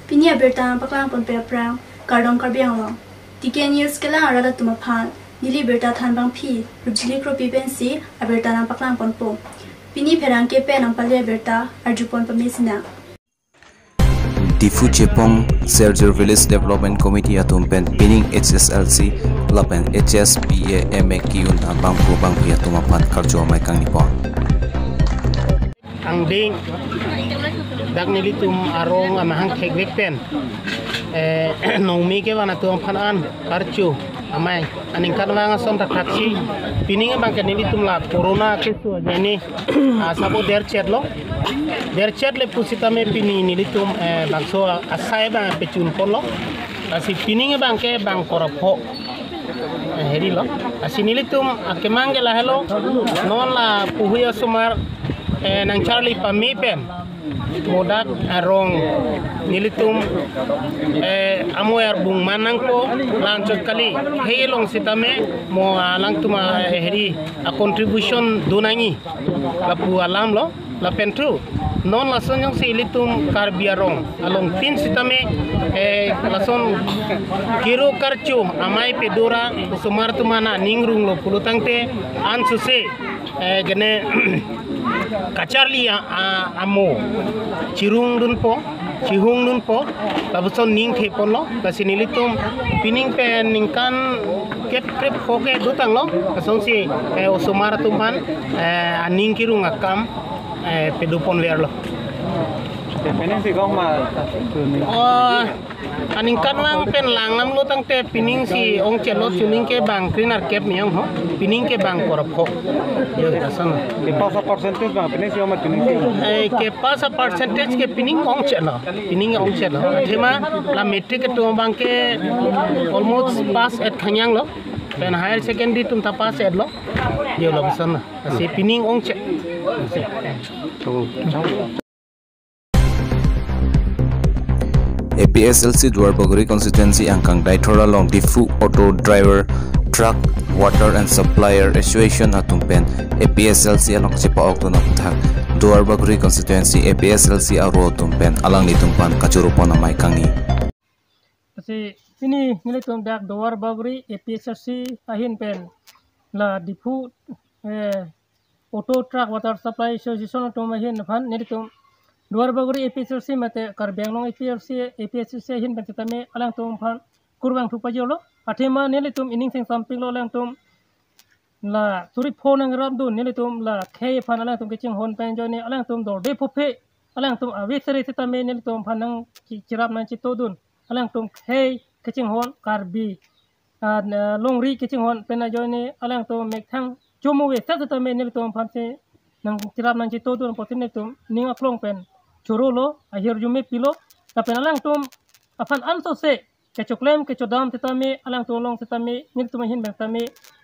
Pini aberta paklang pon pe prang kardong karbiang lo. Tiken news kala arada tumaphan nili berta than bang phi rujli kro pi pensi aberta na paklang pon po. Pini pherang ke pe nang palia berta arjupon pamisina. Difu Chepong Serger Village Development Committee atum pen pining HSLC lapen HSPA MQ na bangku bangku atum apan karjo mai kang nipo. Ang ding dak nilitum arong amahang kegwek pen nongmi ke wana tuang panan karju amai aning kanwanga son taksi pining bang ke nilitum la corona ke su jeni sabo der chat le pusita me pini nilitum bangso asai bang pecun polo asi pining bang ke bang korapo heri lo asi nilitum akemangge la hello non la puhuya sumar nang Charlie pamipen modak arong nilitum amoyar bung manang ko lanchot kali helong sitame mo lang tuma heri a contribution donangi lapu alam lo la pentru non la sonyong si litum karbiarong along tin sitame lason kiro karchu amai pedora sumar tumana ningrung lo pulutangte ansuse gene Kacharli amo cirung dun po cihung dun po labuson ning ke pon lo kasi nilitum pining pen ningkan kep foke dutang lo kasong si osumara tuman aning kirung akam pedupon ler lo pining si gong ma aning kanwang pen langnam lo tang te pining si ong chelo suning ke bang krinar kep miang ho pining ke bang korapho yo kasang ke pasa percentage bang pining si oma pining si ke pasa percentage ke pining ong chelo thema la metric ke to bang ke almost pass at khanyang lo pen higher secondary tum ta pass at lo yo lo kasang si pining ong che APSLC Duarbaguri constituency angkang Daithora long Difu auto driver truck water and supplier association atumpen APSLC along chipa okto na puthak Duarbaguri constituency APSLC aro tumpen alang nitumpan kachurupon amai kangi kasi ini nilitum dak Duarbaguri APSLC ahin pen la Difu auto truck water supply association atum ahin phan nilitum Duarbaguri APSLC mate Karbianglong APSLC hin bentame alang tum phan kurbang thupajolo athema nelitum ining sing samping lo alang tum la turi phone ang ramdu nelitum la khei phan alang tum kiching hon pen jone alang tum do de phophe alang tum avesere sitame nelitum phanang chirap nan chitodun alang tum khei kiching hon karbi longri kiching hon pena jone alang tum mekthang chomu we sitame nelitum phan se nang chirap nan chitodun potinetum ninga klong pen Churolo, akhir jume pilo, tapi alang tum afan anso se, kecuklem kecodam tetame alang tolong tetame nil tumahin bertame,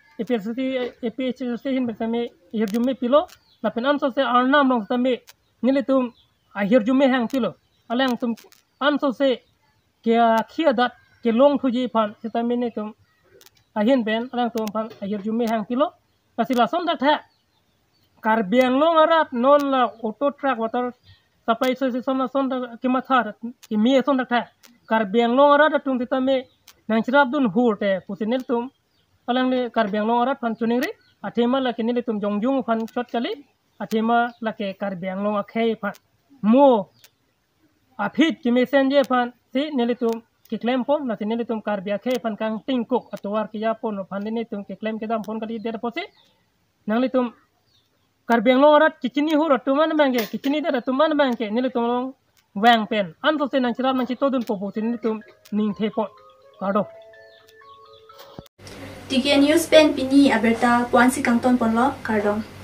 APSLC hin bertame akhir jume pilo, tapi anso se arnam long tetame nil tum akhir jume hang pilo, alang tum anso se kia dat ke long tuji pan tetame ni tum ahin ben alang tum pan akhir jume hang pilo, pasti langsung dak ha, Karbianglong arat non la auto truck water supply association son kimathar kimi son dakha Karbianglong arat tung titame nang chirap dun hurte pusinel tum alang le Karbianglong arat phan chuningri athema la kinile tum jongjung phan chot kali athema la ke Karbianglong akhei phan mo aphit kimi senje phan si nelitum ki claim pon la sinele tum Karbia khei phan kang tingkuk atwar ki ya pon phan ne tum ki claim ke dam pon kali der posi nang le tum Karbianglong arat kicini hurot tuman bangke kicini dara tuman bangke nile tum wang pen anso se nang chirap nang chitodun popo sinile tum ning thepon kado Tiken news pen pini aberta puansi kangton ponlo kardong